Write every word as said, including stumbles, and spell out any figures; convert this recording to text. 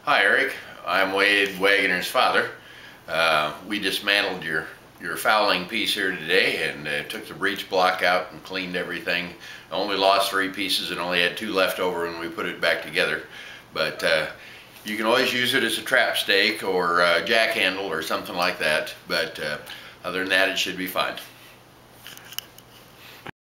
Hi Eric, I'm Wade Wagoner's father. Uh, we dismantled your, your fouling piece here today and uh, took the breech block out and cleaned everything. I only lost three pieces and only had two left over when we put it back together. But uh, you can always use it as a trap stake or a jack handle or something like that. But uh, other than that, it should be fine.